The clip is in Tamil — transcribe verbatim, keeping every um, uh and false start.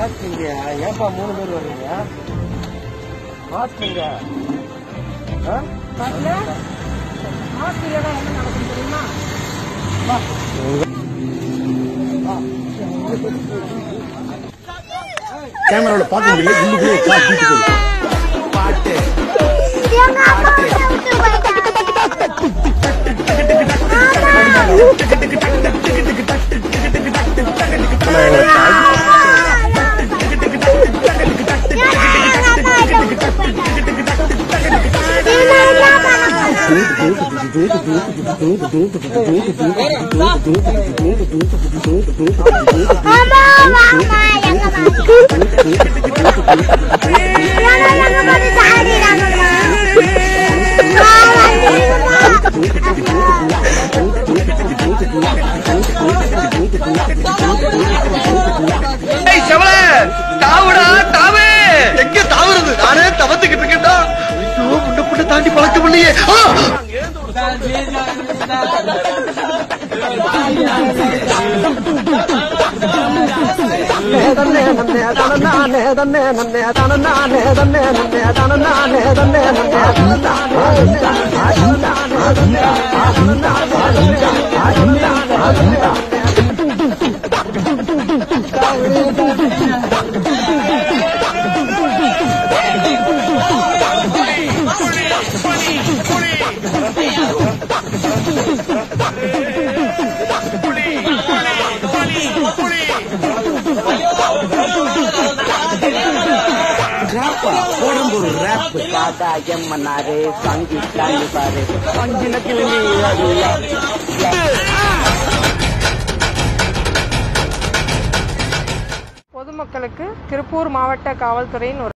மாஸ்க் இல்லையா? ஏன்பா மூணு பேர் வர்றீங்க? மாஸ்க் இல்ல. மாஸ்க் இல்லைன்னா என்ன நடக்கும் தெரியுமா? கேமராவில் பார்க்க முடியல. இன்னும் பாட்டு தாண்டி பழக்கம் இல்லையே. பொதுமக்களுக்கு திருப்பூர் மாவட்ட காவல்துறையின்